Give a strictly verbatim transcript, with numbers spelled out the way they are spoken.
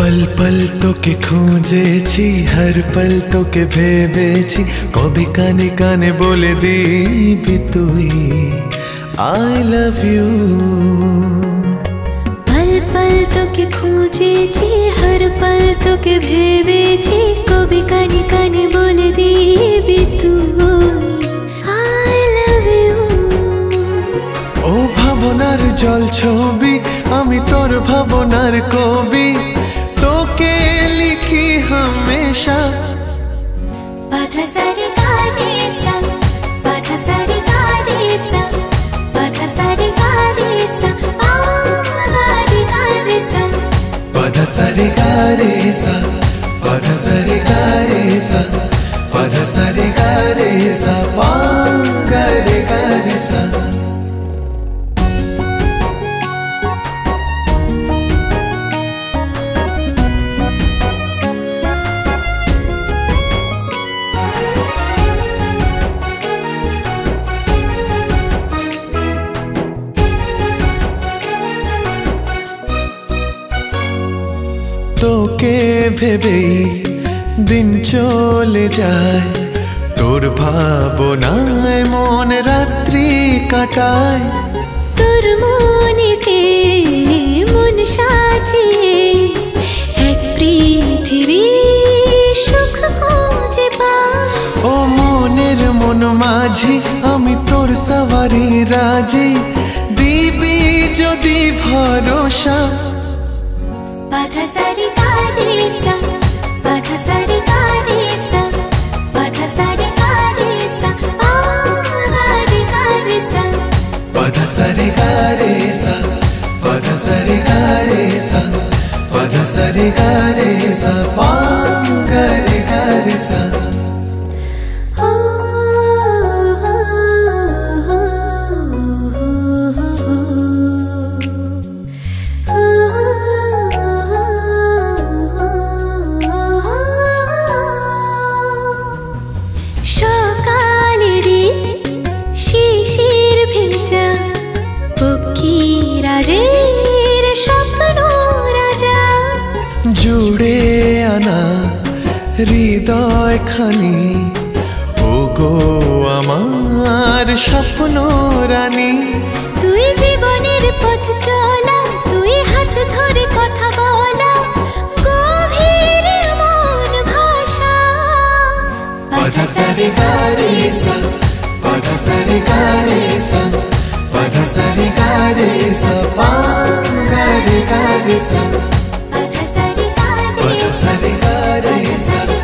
पल पल তোকে খুঁজেছি हर पल তোকে ভেবেছি কবি কানে কানে বলে দিবি তুই I love you पल पल তোকে খুঁজেছি हर पल তোকে ভেবেছি কবি কানে কানে বলে দিবি তুই I love you ও ভাবনার জল ছবি আমি তোর ভাবনার কবি তোকে লিখি हमेशा पधा सारे गारे सा पधा सारे गारे सा पधा सारे गारे सा आ गारे गारे सा पधा सारे गारे सा पधा सारे गारे सा पधा सारे गारे सा पा गारे गारे सा তোকে ভেবেই দিন চলে যায় তোর ভাবনায় মন রাত্রি কাটায় তোর মনেতে মন সাজিয়ে এক পৃথিবী সুখ খুঁজে পায় ও মনের মন মাঝি আমি তোর সওয়ারি রাজি দিবি যদি ভরসা पधा सारे गारे सा पधा सारे गारे सा पधा सारे गारे सा आ गारे गारे सा पधा सारे गारे सा पधा सारे गारे सा पधा सारे गारे सा पा गारे गारे सा জুড়ে আনা হৃদয় খানি ও গো আমার স্বপ্ন রানী তুই জীবনের পথ চলা তুই হাত ধরে কথা বলা গভীর মন ভাষা पधा सारे गारे सा पधा सारे गारे सा पधा सारे गारे सा पा गारे गारे सा पधा सारे गारे पधा सारे गारे सा